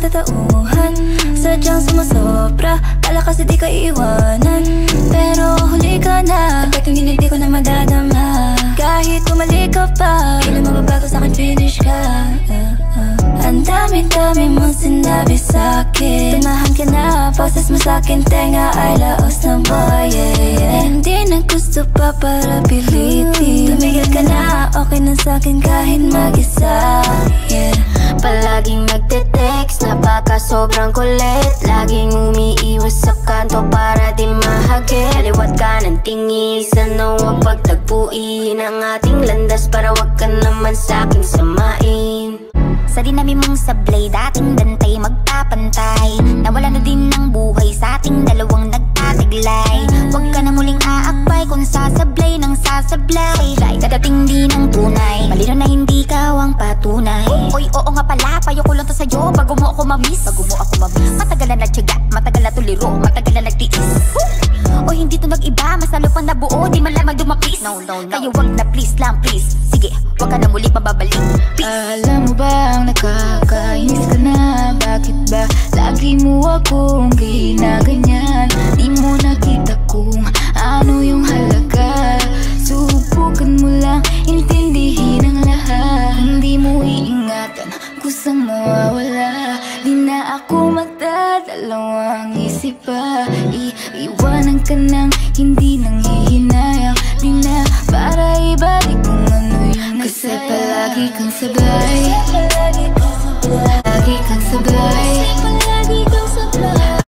katauhan. Sadyang sumusobra, kala kasi di ka iiwanan. Pero huli ka na, perfectong hindi ko na madadama. Kahit bumalik ka pa, di na mababago sa'kin, finish ka. Ang dami-dami mong sinabi sa'kin. Tumahan ka na, boses mo sa'kin, tenga ay laos ng boy, yeah. Hindi na gusto pa para pilitin. Tumigil ka na, okay na sa'kin kahit mag-isa, yeah. Palaging nagte-text, napaka sobrang kulit. Laging umiiwas sa kanto para di mahagit. Kaliwat ka ng tingin, sana huwag pagtagpuin ang ating landas para wag ka naman sa'king samain. Sa dinami mong sablay, dating bantay magpapantay. Nawala na din ng buhay sa ating dalawang nagtataglay. Huwag ka na muling aakbay kung sasablay ng sasablay. Dadating din ang tunay, malino na hindi ka ang patunay. Oy, oo nga pala, payo ko lang to sa'yo bago mo ako mamiss. Matagal na nagtyaga, matagal na tuliro, matagal na nagtiis. O hindi to nag-iba, mas lalo pang nabuo, di man lamang dumapis. No. Kaya wag na please lang, please. Sige, wag ka na muli mababalik. Peace. Alam mo ba ang nakakainis ka na? Bakit ba lagi mo akong ginaganyan? Di mo nakita kung ano yung halaga. Subukan mo lang intindihin ang lahat. Hindi mo iingatan, kusang mawawala. Di na ako magdadalawang isip pa. Iiwanan ka nang hindi nanghihinayang. Di na para ibalik kung ano yung nasaya. Kasi palagi kang sabay, lagi kang sabay.